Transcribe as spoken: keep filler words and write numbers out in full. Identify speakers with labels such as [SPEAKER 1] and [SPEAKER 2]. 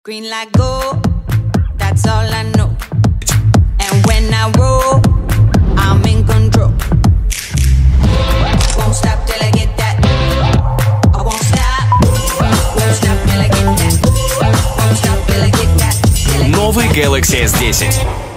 [SPEAKER 1] Green light go, that's all I know. And when I roll, I'm in control. Won't stop till I get that. I won't stop. Won't stop till I get that. Won't stop till I get that.
[SPEAKER 2] Новый Galaxy эс десять.